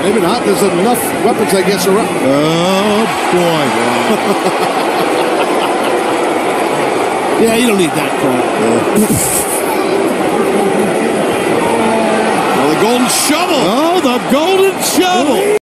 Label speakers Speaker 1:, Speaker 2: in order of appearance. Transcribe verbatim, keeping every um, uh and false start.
Speaker 1: Maybe not. There's enough weapons, I guess, around.
Speaker 2: Oh, boy.
Speaker 1: Yeah, you don't need that crap.
Speaker 2: Well, the golden shovel.
Speaker 1: Oh, the golden shovel.